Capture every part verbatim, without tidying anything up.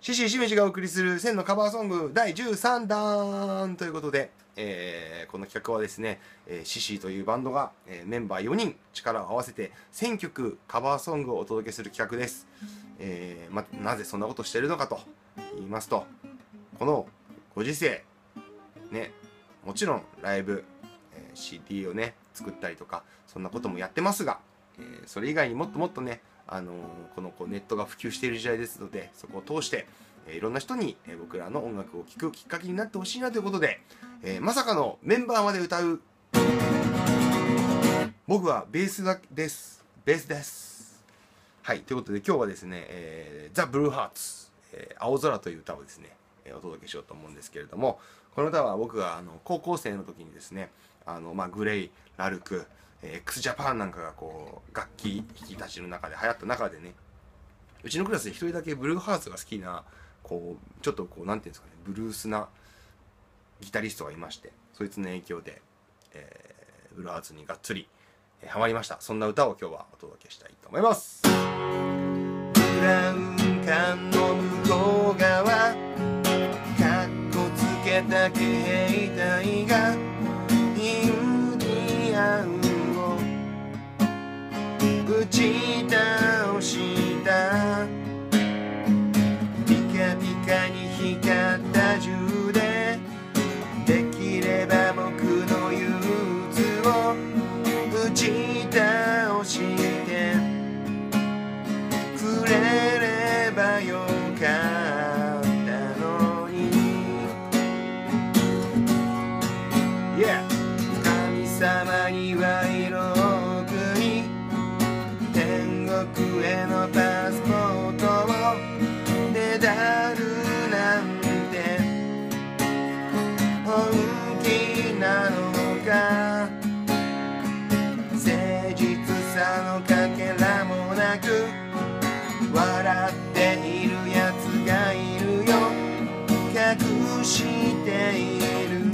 シシしめじがお送りするせんのカバーソングだいじゅうさんだんということで、えー、この企画はですね、えー、シシというバンドが、えー、メンバーよにん力を合わせてせんきょくカバーソングをお届けする企画です。えーま、なぜそんなことしてるのかと言いますと、このご時世ね、もちろんライブ、えー、シーディー をね作ったりとかそんなこともやってますが、えー、それ以外にもっともっとね、あのー、このこうネットが普及している時代ですので、そこを通して、えー、いろんな人に、えー、僕らの音楽を聴くきっかけになってほしいなということで、えー、まさかのメンバーまで歌う。僕はベースだです。ベースです。はい、ということで今日はですね、えー、ザ・ブルーハーツ、えー、青空という歌をですね、えー、お届けしようと思うんですけれども、この歌は僕があの高校生の時にですね、あの、まあ、グレイ、ラルク、えー、x ジャパンなんかがこう楽器弾きたちの中で流行った中でね、うちのクラスで一人だけブルーハーツが好きな、こうちょっとこうなんていうんですかね、ブルースなギタリストがいまして、そいつの影響で、えー、ブルーハーツにがっつり、えー、ハマりました。そんな歌を今日はお届けしたいと思います。ブラウン管の向こう側、かっこつけた騎兵隊がインディアンを打ち倒した。ピカピカに光った銃でできれば僕の憂鬱を打ち倒してくれればよかったのに、yeah! 神様には色を送り天国へのパスポートをねだるなんて本気なのか。誠実さのかけらもなく笑っているやつがいるよ、隠している。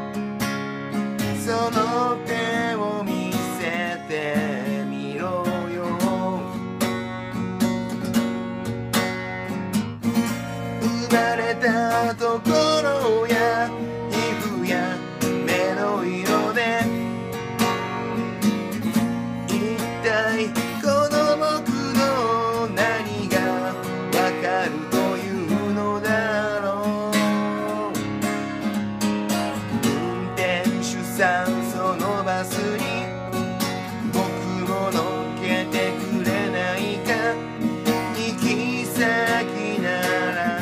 その手を見せてみろよ。生まれたところや皮膚や目の色で一体この僕の何がわかるというのだろう。運転手さんそのバスに僕も乗っけてくれないか。行き先なら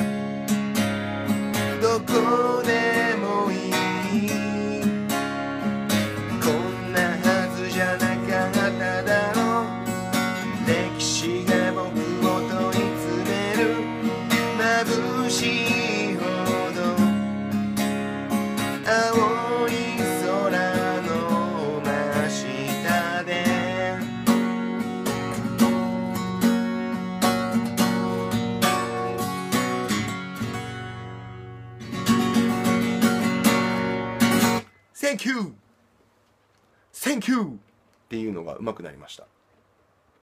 どこでもいい。こんなはずじゃなかっただろう。歴史が僕を問い詰める。眩しいほど青い空の真下でThank you! Thank you! っていうのが上手くなりました。